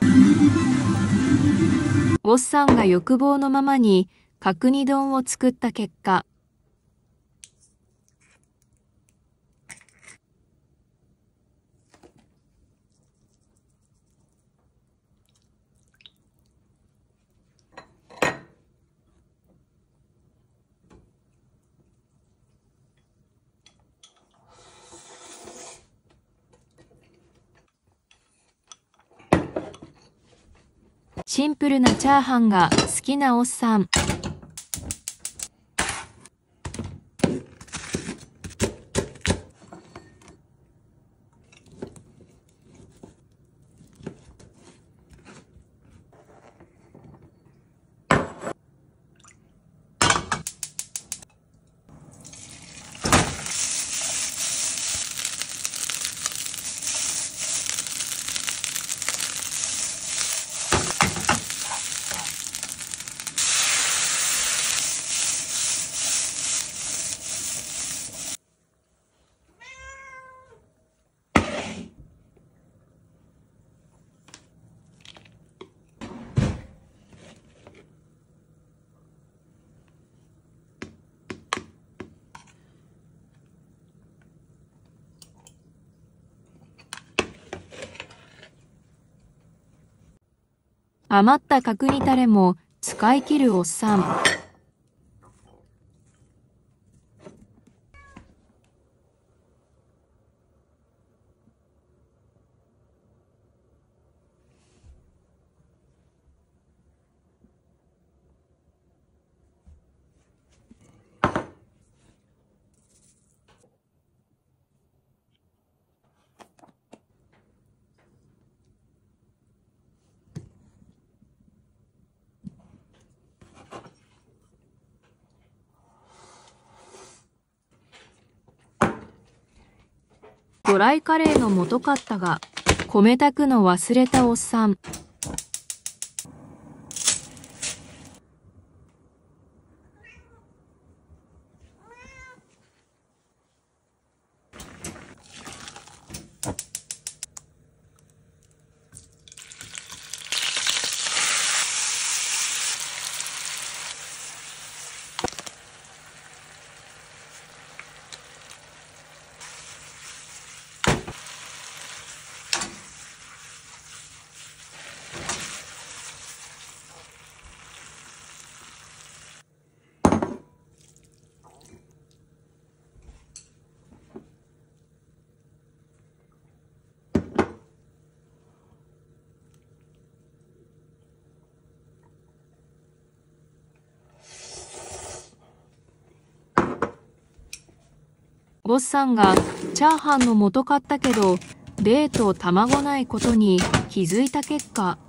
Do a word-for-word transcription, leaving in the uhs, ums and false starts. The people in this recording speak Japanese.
おっさんが欲望のままに角煮丼を作った結果、シンプルなチャーハンが好きなおっさん。余った角煮タレも使い切るおっさん。ドライカレーの素買ったが、米炊くの忘れたおっさん。おっさんがチャーハンの素買ったけど、冷凍卵ないことに気づいた結果、